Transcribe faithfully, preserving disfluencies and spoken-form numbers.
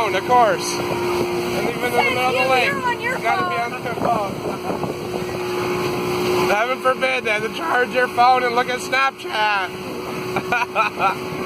phone, of course. And even in the middle of the lake. You gotta be on your phone. Heaven forbid they have to charge your phone and look at Snapchat.